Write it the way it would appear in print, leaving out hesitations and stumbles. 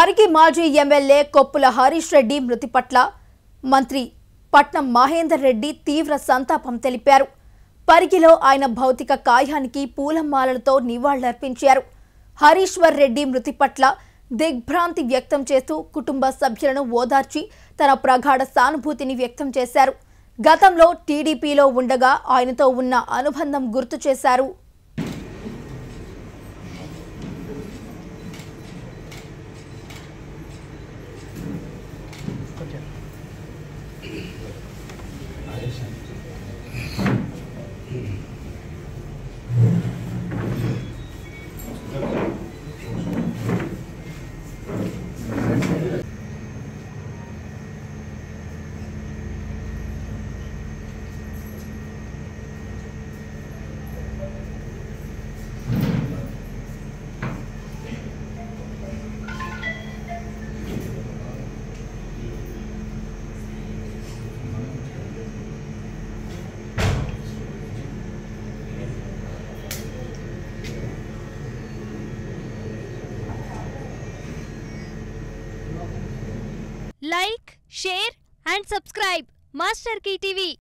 పరిగి మాజీ ఎమ్మెల్యే కొప్పుల హరీష్ రెడ్డి మృతి పట్ల మంత్రి పట్నం మహేందర్ రెడ్డి తీవ్ర సంతాపం తెలిపారు. పరిగిలో ఆయన భౌతిక కాయానికి పూలమాలలతో నివాళులర్పించారు. హరీశ్వర్ రెడ్డి మృతి పట్ల దిగ్భ్రాంతి వ్యక్తం చేస్తూ కుటుంబ సభ్యులను ఓదార్చి తన ప్రగాఢ సానుభూతిని వ్యక్తం చేశారు. గతంలో టీడీపీలో ఉండగా ఆయనతో ఉన్న అనుబంధం గుర్తు చేశారు. Like, share and subscribe Master Key TV.